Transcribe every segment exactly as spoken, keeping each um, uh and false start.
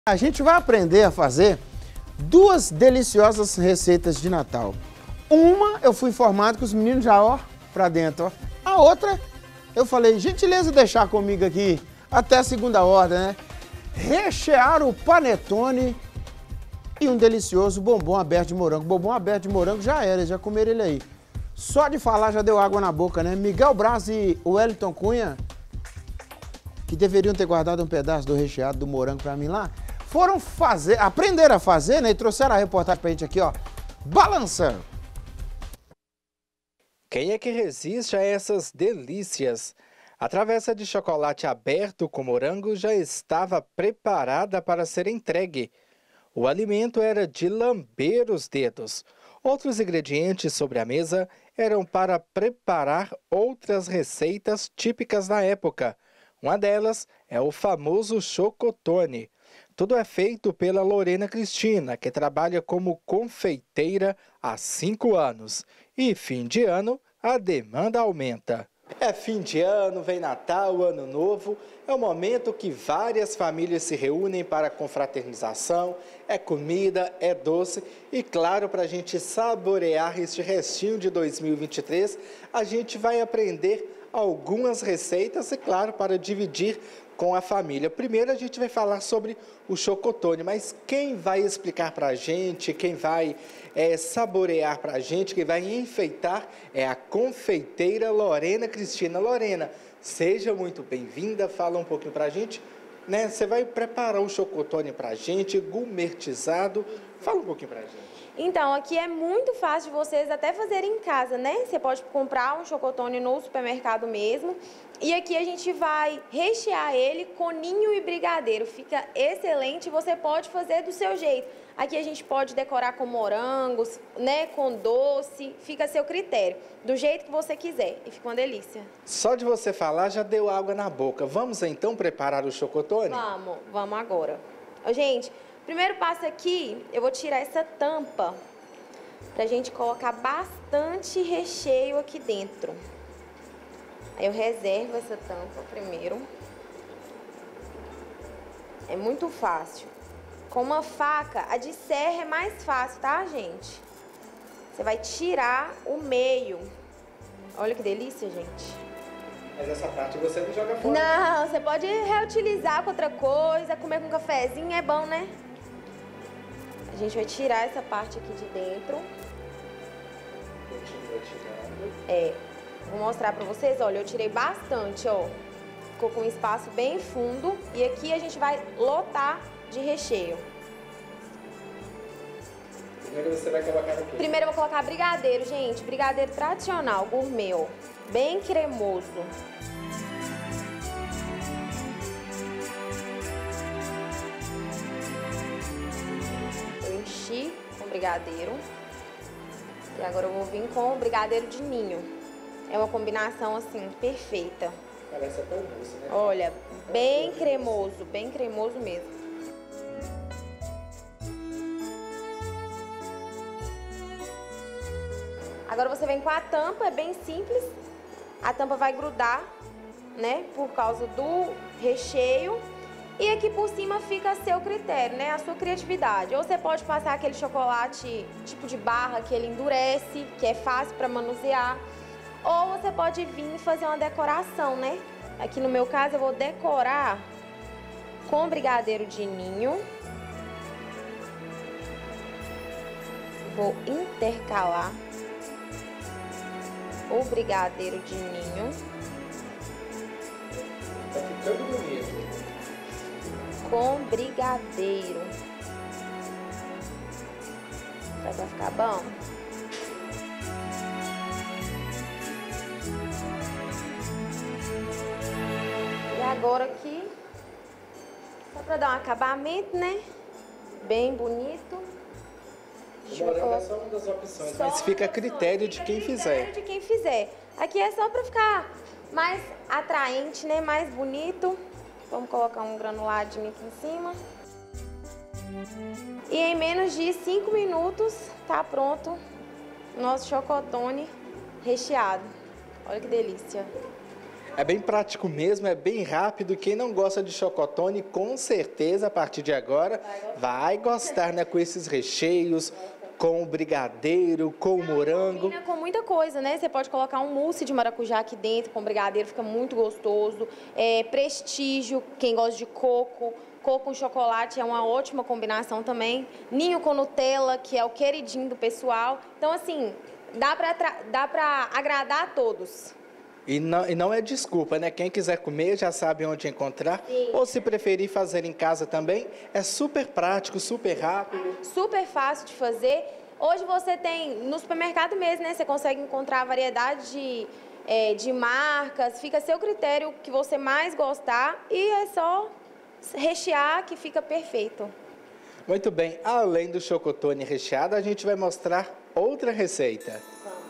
A gente vai aprender a fazer duas deliciosas receitas de Natal. Uma eu fui informado que os meninos já, ó, pra dentro, ó. A outra, eu falei, gentileza deixar comigo aqui até a segunda ordem, né? Rechear o panetone e um delicioso bombom aberto de morango. Bombom aberto de morango já era, já comeram ele aí. Só de falar já deu água na boca, né? Miguel Braz e Wellington Cunha, que deveriam ter guardado um pedaço do recheado do morango pra mim lá, foram fazer, aprenderam a fazer, né? E trouxeram a reportagem pra gente aqui, ó. Balança! Quem é que resiste a essas delícias? A travessa de chocolate aberto com morango já estava preparada para ser entregue. O alimento era de lamber os dedos. Outros ingredientes sobre a mesa eram para preparar outras receitas típicas da época. Uma delas é o famoso chocotone. Tudo é feito pela Lorena Cristina, que trabalha como confeiteira há cinco anos. E fim de ano, a demanda aumenta. É fim de ano, vem Natal, Ano Novo. É o momento que várias famílias se reúnem para confraternização. É comida, é doce. E claro, para a gente saborear este restinho de dois mil e vinte e três, a gente vai aprender algumas receitas e, claro, para dividir com a família. Primeiro a gente vai falar sobre o chocotone, mas quem vai explicar para a gente, quem vai é, saborear para a gente, quem vai enfeitar é a confeiteira Lorena Cristina. Lorena, seja muito bem-vinda, fala um pouquinho para a gente, né? Você vai preparar o chocotone para a gente, gourmetizado, fala um pouquinho para a gente. Então, aqui é muito fácil de vocês até fazerem em casa, né? Você pode comprar um chocotone no supermercado mesmo. E aqui a gente vai rechear ele com ninho e brigadeiro. Fica excelente, você pode fazer do seu jeito. Aqui a gente pode decorar com morangos, né? Com doce, fica a seu critério. Do jeito que você quiser e fica uma delícia. Só de você falar já deu água na boca. Vamos então preparar o chocotone? Vamos, vamos agora. Gente, primeiro passo aqui, eu vou tirar essa tampa pra gente colocar bastante recheio aqui dentro. Aí eu reservo essa tampa primeiro. É muito fácil. Com uma faca, a de serra é mais fácil, tá, gente? Você vai tirar o meio. Olha que delícia, gente. Mas essa parte você não joga fora. Não, você pode reutilizar com outra coisa, comer com um cafezinho, é bom, né? A gente vai tirar essa parte aqui de dentro. Continua tirando. É, vou mostrar pra vocês, olha, eu tirei bastante, ó. Ficou com um espaço bem fundo. E aqui a gente vai lotar de recheio. Primeiro você vai colocar o quê? Primeiro eu vou colocar brigadeiro, gente. Brigadeiro tradicional, gourmet, ó. Bem cremoso. Eu enchi com brigadeiro. E agora eu vou vir com o brigadeiro de ninho. É uma combinação, assim, perfeita. Parece até um mousse, né? Olha, bem cremoso, bem cremoso mesmo. Agora você vem com a tampa, é bem simples. A tampa vai grudar, né, por causa do recheio. E aqui por cima fica a seu critério, né, a sua criatividade. Ou você pode passar aquele chocolate tipo de barra que ele endurece, que é fácil para manusear. Ou você pode vir e fazer uma decoração, né? Aqui no meu caso eu vou decorar com brigadeiro de ninho. Vou intercalar o brigadeiro de ninho. Tá ficando bonito. Com brigadeiro. Será que vai ficar bom? E agora aqui, só pra dar um acabamento, né? Bem bonito. O morango é só uma das opções, mas fica a critério de quem fizer. de quem fizer. Aqui é só pra ficar mais atraente, né? Mais bonito. Vamos colocar um granuladinho aqui em cima. E em menos de cinco minutos tá pronto o nosso chocotone recheado. Olha que delícia. É bem prático mesmo, é bem rápido. Quem não gosta de chocotone, com certeza, a partir de agora, vai gostar, né? Com esses recheios, com o brigadeiro, com o morango. Combina com muita coisa, né? Você pode colocar um mousse de maracujá aqui dentro com brigadeiro, fica muito gostoso. É, prestígio, quem gosta de coco. Coco com chocolate é uma ótima combinação também. Ninho com Nutella, que é o queridinho do pessoal. Então, assim, dá pra, dá pra agradar a todos. E não, e não é desculpa, né? Quem quiser comer já sabe onde encontrar. Sim. Ou se preferir fazer em casa também, é super prático, super rápido. Super fácil de fazer. Hoje você tem, no supermercado mesmo, né? Você consegue encontrar variedade de, é, de marcas. Fica a seu critério o que você mais gostar. E é só rechear que fica perfeito. Muito bem. Além do chocotone recheado, a gente vai mostrar outra receita.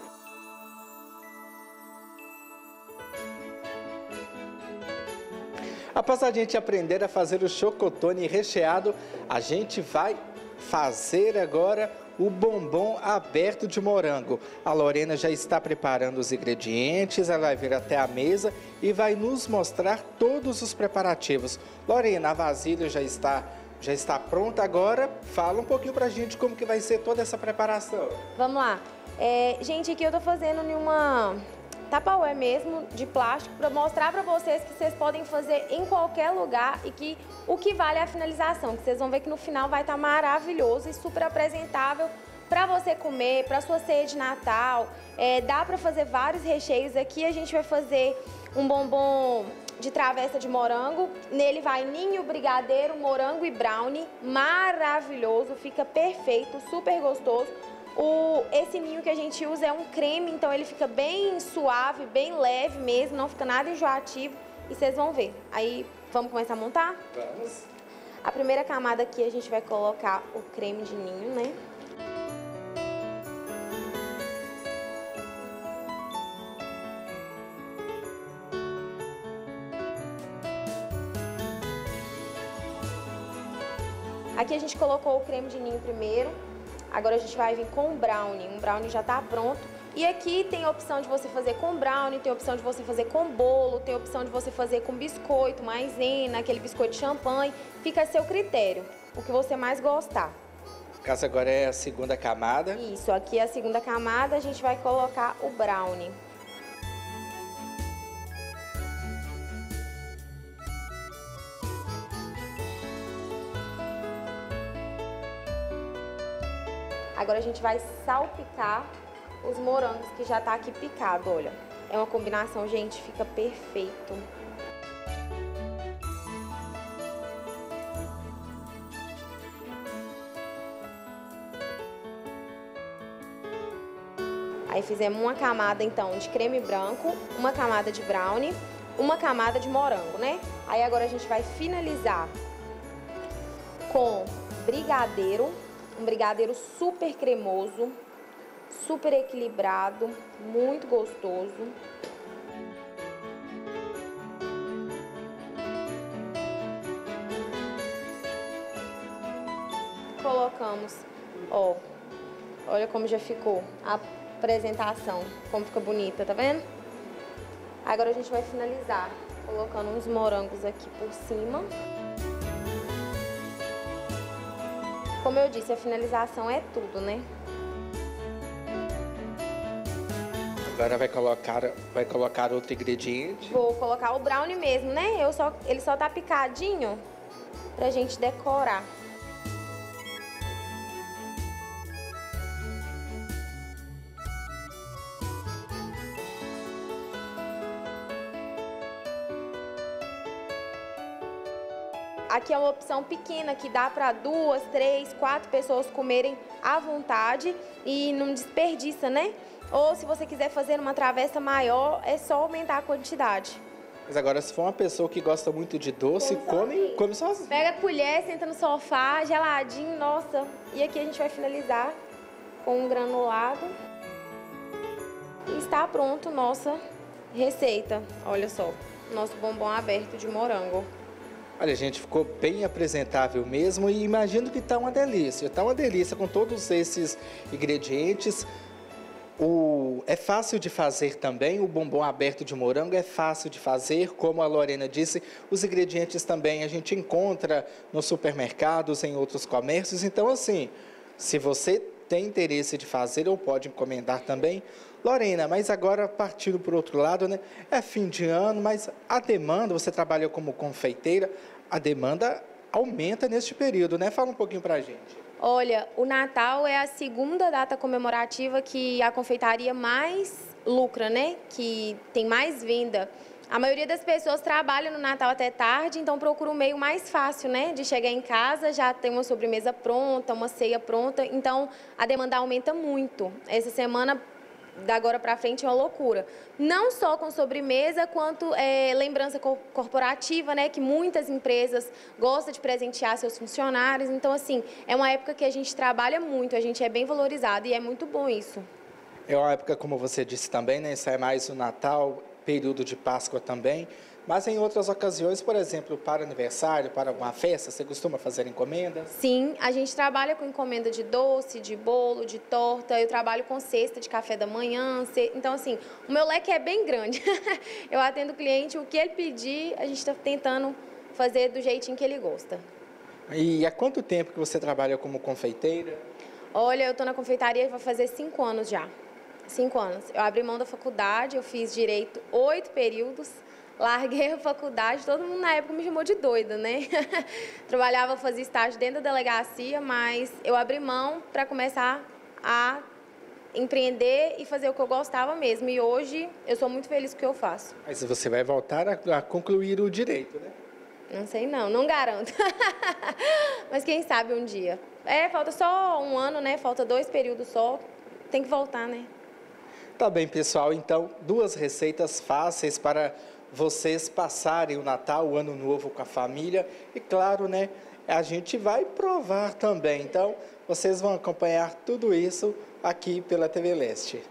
Após a gente aprender a fazer o chocotone recheado, a gente vai fazer agora o bombom aberto de morango. A Lorena já está preparando os ingredientes, ela vai vir até a mesa e vai nos mostrar todos os preparativos. Lorena, a vasilha já está, já está pronta agora. Fala um pouquinho pra gente como que vai ser toda essa preparação. Vamos lá. É, gente, aqui eu tô fazendo em uma Tupperware mesmo, de plástico, para mostrar para vocês que vocês podem fazer em qualquer lugar e que o que vale é a finalização, que vocês vão ver que no final vai estar maravilhoso e super apresentável para você comer, para sua ceia de Natal. É, dá para fazer vários recheios. Aqui a gente vai fazer um bombom de travessa de morango. Nele vai ninho, brigadeiro, morango e brownie. Maravilhoso, fica perfeito, super gostoso. O, esse ninho que a gente usa é um creme, então ele fica bem suave, bem leve mesmo, não fica nada enjoativo. E vocês vão ver. Aí, vamos começar a montar? Vamos. A primeira camada aqui a gente vai colocar o creme de ninho, né? Aqui a gente colocou o creme de ninho primeiro. Agora a gente vai vir com o brownie. Um brownie já tá pronto. E aqui tem a opção de você fazer com brownie, tem a opção de você fazer com bolo, tem a opção de você fazer com biscoito, maisena, aquele biscoito de champanhe. Fica a seu critério, o que você mais gostar. No caso agora é a segunda camada. Isso, aqui é a segunda camada, a gente vai colocar o brownie. Agora a gente vai salpicar os morangos que já tá aqui picado, olha. É uma combinação, gente, fica perfeito. Aí fizemos uma camada, então, de creme branco, uma camada de brownie, uma camada de morango, né? Aí agora a gente vai finalizar com brigadeiro. Um brigadeiro super cremoso, super equilibrado, muito gostoso. Colocamos, ó, olha como já ficou a apresentação, como fica bonita, tá vendo? Agora a gente vai finalizar colocando uns morangos aqui por cima. Como eu disse, a finalização é tudo, né? Agora vai colocar, vai colocar outro ingrediente. Vou colocar o brownie mesmo, né? Eu só, ele só tá picadinho pra gente decorar. Aqui é uma opção pequena que dá para duas, três, quatro pessoas comerem à vontade e não desperdiça, né? Ou se você quiser fazer uma travessa maior, é só aumentar a quantidade. Mas agora, se for uma pessoa que gosta muito de doce, come, come, come sozinho. Pega a colher, senta no sofá, geladinho, nossa. E aqui a gente vai finalizar com um granulado. E está pronto nossa receita. Olha só, nosso bombom aberto de morango. Olha, gente, ficou bem apresentável mesmo e imagino que tá uma delícia. Tá uma delícia com todos esses ingredientes. O, é fácil de fazer também, o bombom aberto de morango é fácil de fazer, como a Lorena disse, os ingredientes também a gente encontra nos supermercados, em outros comércios, então assim, se você tem interesse de fazer ou pode encomendar também. Lorena, mas agora partindo para o outro lado, né, é fim de ano, mas a demanda, você trabalha como confeiteira, a demanda aumenta neste período, né? Fala um pouquinho para a gente. Olha, o Natal é a segunda data comemorativa que a confeitaria mais lucra, né? Que tem mais venda. A maioria das pessoas trabalha no Natal até tarde, então procura um meio mais fácil, né? De chegar em casa, já tem uma sobremesa pronta, uma ceia pronta, então a demanda aumenta muito. Essa semana, da agora para frente, é uma loucura. Não só com sobremesa, quanto é, lembrança co corporativa, né? Que muitas empresas gostam de presentear seus funcionários. Então, assim, é uma época que a gente trabalha muito, a gente é bem valorizado e é muito bom isso. É uma época, como você disse também, né? Isso é mais o Natal, período de Páscoa também. Mas em outras ocasiões, por exemplo, para aniversário, para alguma festa, você costuma fazer encomendas? Sim, a gente trabalha com encomenda de doce, de bolo, de torta. Eu trabalho com cesta de café da manhã. Então, assim, o meu leque é bem grande. Eu atendo o cliente, o que ele pedir, a gente está tentando fazer do jeitinho que ele gosta. E há quanto tempo que você trabalha como confeiteira? Olha, eu estou na confeitaria vai fazer cinco anos já. Cinco anos. Eu abri mão da faculdade, eu fiz direito oito períodos. Larguei a faculdade, todo mundo na época me chamou de doida, né? Trabalhava, fazia estágio dentro da delegacia, mas eu abri mão para começar a empreender e fazer o que eu gostava mesmo. E hoje eu sou muito feliz com o que eu faço. Mas você vai voltar a, a concluir o direito, né? Não sei não, não garanto. Mas quem sabe um dia. É, falta só um ano, né? Falta dois períodos só. Tem que voltar, né? Tá bem, pessoal. Então, duas receitas fáceis para vocês passarem o Natal, o Ano Novo com a família. E claro, né, a gente vai provar também. Então, vocês vão acompanhar tudo isso aqui pela T V Leste.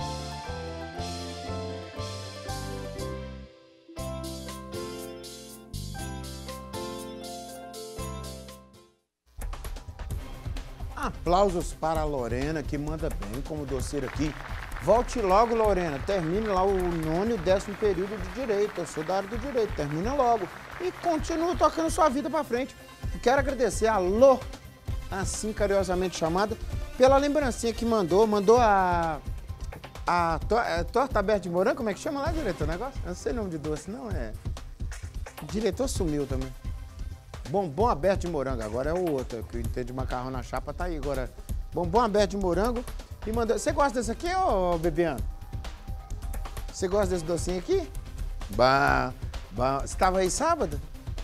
Aplausos para a Lorena, que manda bem como doceira aqui. Volte logo, Lorena. Termine lá o nono e o décimo período de Direito. Eu sou da área do Direito. Termina logo. E continue tocando sua vida para frente. E quero agradecer a Lô, assim carinhosamente chamada, pela lembrancinha que mandou. Mandou a, a, to, a torta aberta de morango. Como é que chama lá, diretor, o negócio? Eu não sei o nome de doce, não. É... O diretor sumiu também. Bombom aberto de morango. Agora é o outro, que eu entendo de macarrão na chapa, tá aí agora. Bombom aberto de morango. E mandou... Você gosta desse aqui, ô Bebiano? Você gosta desse docinho aqui? Bom, bom. Você estava aí sábado?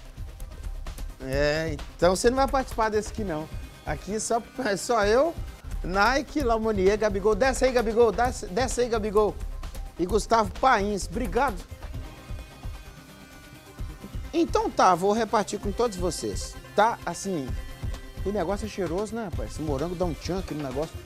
É, então você não vai participar desse aqui, não. Aqui só, é só eu, Nike, Lamonier, Gabigol. Desce aí, Gabigol. Desce, desce aí, Gabigol. E Gustavo Pains. Obrigado. Então tá, vou repartir com todos vocês. Tá, assim... O negócio é cheiroso, né, rapaz? Esse morango dá um tchan aqui no negócio.